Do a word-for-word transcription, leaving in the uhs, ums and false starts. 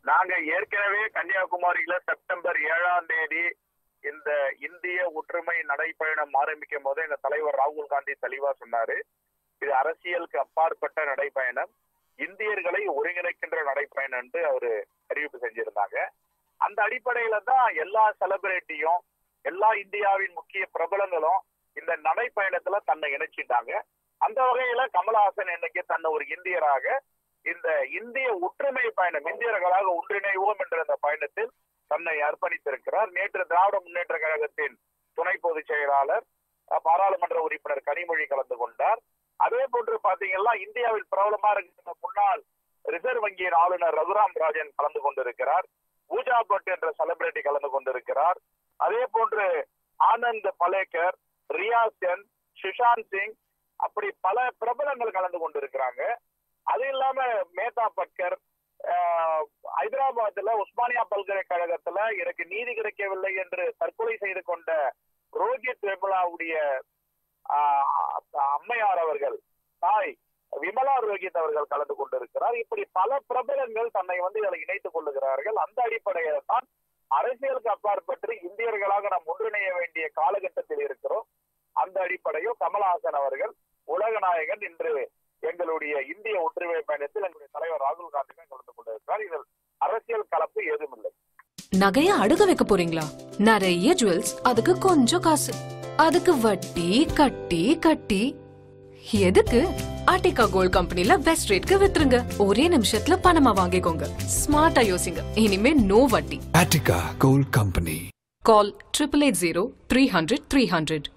நாங்க ஏற்கனவே கன்னியாகுமரியில செப்டம்பர் ஏழாம் தேதி இந்த இந்திய ஒற்றுமை நடைப்பயணம் ஆரம்பிக்கும் போது எங்க தலைவர் ராகுல் காந்தி தெளிவா சொன்னாரு, இது அரசியலுக்கு அப்பாற்பட்ட நடைப்பயணம், இந்தியர்களை ஒருங்கிணைக்கின்ற நடைப்பயணம் என்று அவரு அறிவிப்பு செஞ்சிருந்தாங்க. அந்த அடிப்படையில தான் எல்லா செலிபிரிட்டியும் எல்லா இந்தியாவின் முக்கிய பிரபலங்களும் இந்த நடைப்பயணத்துல தன்னை இணைச்சிட்டாங்க. அந்த வகையில கமலஹாசன் இன்னைக்கு தன்னை ஒரு இந்தியராக இந்த இந்திய ஒற்றுமை பயணம், இந்தியர்களாக ஒன்றிணைவோம் என்ற இந்த பயணத்தில் தன்னை அர்ப்பணித்திருக்கிறார். நேற்று திராவிட முன்னேற்ற கழகத்தின் துணை பொதுச் செயலாளர் பாராளுமன்ற உறுப்பினர் கனிமொழி கலந்து கொண்டார். அதே போன்று பாத்தீங்கன்னா இந்தியாவில் பிரபலமா இருக்கிற முன்னாள் ரிசர்வ் வங்கியின் ஆளுநர் ரகுராம் ராஜன் கலந்து கொண்டிருக்கிறார். பூஜா பட் என்ற செலிபிரிட்டி கலந்து கொண்டிருக்கிறார். அதே போன்று ஆனந்த் பலேக்கர், ரியாஸ் சென், சுஷாந்த் சிங், அப்படி பல பிரபலங்கள் கலந்து கொண்டிருக்கிறாங்க. அது இல்லாம மேதா பட்கர் ஹைதராபாத்ல உஸ்மானியா பல்கலைக்கழகத்துல எனக்கு நீதி கிடைக்கவில்லை என்று தற்கொலை செய்து கொண்ட ரோஹித் வெமுலாவுடைய அம்மையார் அவர்கள் தாய் விமலா ரோஹித் அவர்கள் கலந்து கொண்டிருக்கிறார். இப்படி பல பிரபலங்கள் தன்னை வந்து இதில் இணைத்துக் கொள்ளுகிறார்கள். அந்த அடிப்படையில தான் அரசியலுக்கு அப்பாற்பட்டு இந்தியர்களாக நாம் ஒன்றிணைய வேண்டிய காலகட்டத்தில் இருக்கிறோம். அந்த அடிப்படையில் கமலஹாசன் அவர்கள் உலக நாயகன் இன்று எங்களுடைய இந்திய ஒற்றுமை பயணத்தில் எங்களுடைய தலைவர் ராகுல் காந்தி கலந்து கொண்டிருக்கிறார். இதில் அரசியல் கலப்பு ஏதும் இல்லை. நகைய அடுக்க வைக்க போறீங்களா? நிறைய ஜுவல்ஸ், அதுக்கு கொஞ்சம் காசு, அதுக்கு வட்டி கட்டி கட்டி எதுக்கு? ஆர்டிகா கோல்ட் கம்பெனில பெஸ்ட் ரேட்க்கு வித்துருங்க. ஒரே நிமிஷத்துல பணமா வாங்கிக்கோங்க. ஸ்மார்ட்டா யோசிங்க. இனிமே நோ வட்டி. Artika gold company. Call triple eight zero three hundred three hundred.